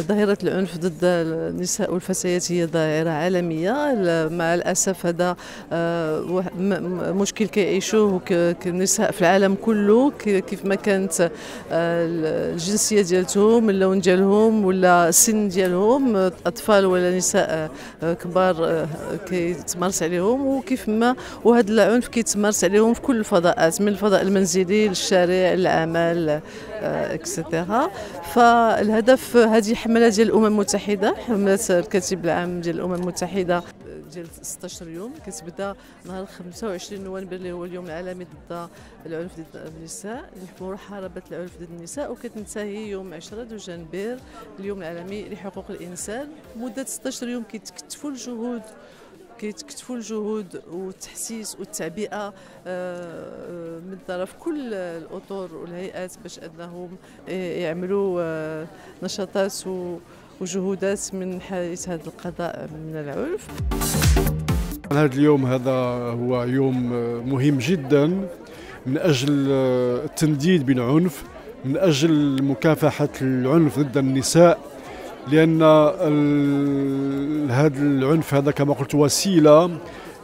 ظاهرة العنف ضد النساء والفتيات هي ظاهرة عالمية. مع الأسف هذا مشكل كيعيشوه النساء في العالم كله، كيف ما كانت الجنسية ديالتهم، اللون ديالهم ولا السن ديالهم، أطفال ولا نساء كبار كيتمارس عليهم، وكيف ما وهذا العنف كيتمارس عليهم في كل الفضاءات، من الفضاء المنزلي للشارع العمل اكسترا. فالهدف هذه حملة ديال الأمم المتحدة، حملة الكاتب العام ديال الأمم المتحدة ديال 16 يوم، كتبدا نهار 25 نوفمبر اللي هو اليوم العالمي ضد العنف ضد النساء، محاربة العنف ضد النساء، وكتنتهي يوم 10 دجنبر اليوم العالمي لحقوق الإنسان. مدة 16 يوم كيتكتفوا الجهود والتحسيس والتعبئة من طرف كل الأطر والهيئات باش أنهم يعملوا نشاطات وجهودات من حيث هذا القضاء من العنف. هذا اليوم هذا هو يوم مهم جدا من أجل التنديد بالعنف، من أجل مكافحة العنف ضد النساء، لأن هذا العنف هذا كما قلت وسيلة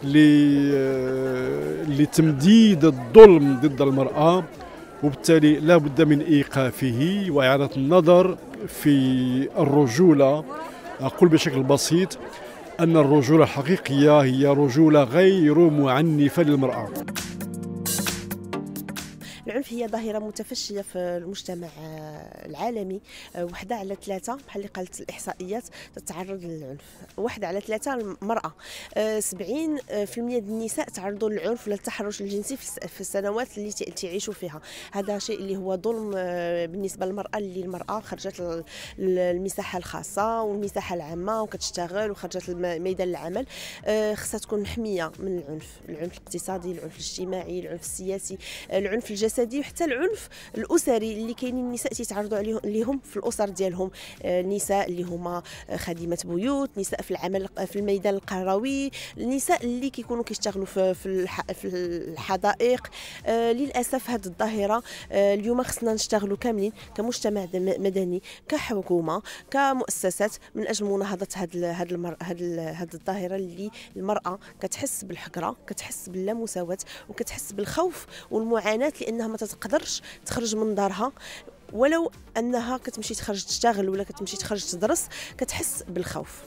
لتمديد الظلم ضد المرأة، وبالتالي لا بد من إيقافه وإعادة النظر في الرجولة. أقول بشكل بسيط أن الرجولة الحقيقية هي رجولة غير معنفة للمرأة. العنف هي ظاهرة متفشية في المجتمع العالمي. 1 على 3 بحال اللي قالت الإحصائيات تتعرض للعنف، 1 على 3 المرأة. 70% ديال النساء تعرضوا للعنف ولا التحرش الجنسي في السنوات اللي تعيشوا فيها. هذا شيء اللي هو ظلم بالنسبة للمرأة، اللي المرأة خرجت المساحة الخاصة والمساحة العامة وكتشتغل وخرجت ميدان العمل، خصها تكون محمية من العنف الاقتصادي، العنف الاجتماعي، العنف السياسي، العنف الجسدي، وحتى العنف الاسري اللي كاينين النساء تيتعرضوا ليهم في الاسر ديالهم. النساء اللي هما خادمات بيوت، نساء في العمل في الميدان القروي، النساء اللي كيكونوا كيشتغلوا في الحدائق. للاسف هذه الظاهره اليوم خصنا نشتغلوا كاملين كمجتمع مدني، كحكومه، كمؤسسات، من اجل مناهضه هذه الظاهره اللي المراه كتحس بالحقره، كتحس باللامساواه، وكتحس بالخوف والمعاناه، لانها ما تقدرش تخرج من دارها، ولو انها كتمشي تخرج تشتغل ولا كتمشي تخرج تدرس كتحس بالخوف.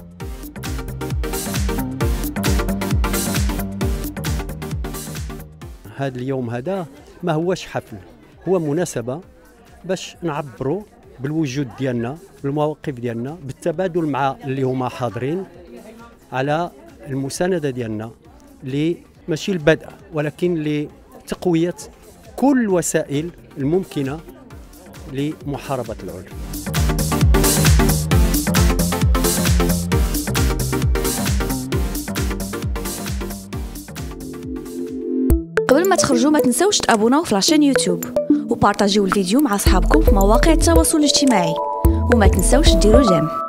هذا اليوم هذا ما هوش حفل، هو مناسبة باش نعبروا بالوجود ديالنا، بالمواقف ديالنا، بالتبادل مع اللي هما حاضرين، على المساندة ديالنا ماشي البدء ولكن لتقوية كل الوسائل الممكنة لمحاربة العنف. قبل ما تخرجوا ما تنسوش تابوناو في لاشين يوتيوب وبارطاجيو الفيديو مع اصحابكم في مواقع التواصل الاجتماعي، وما تنسوش ديروا جيم.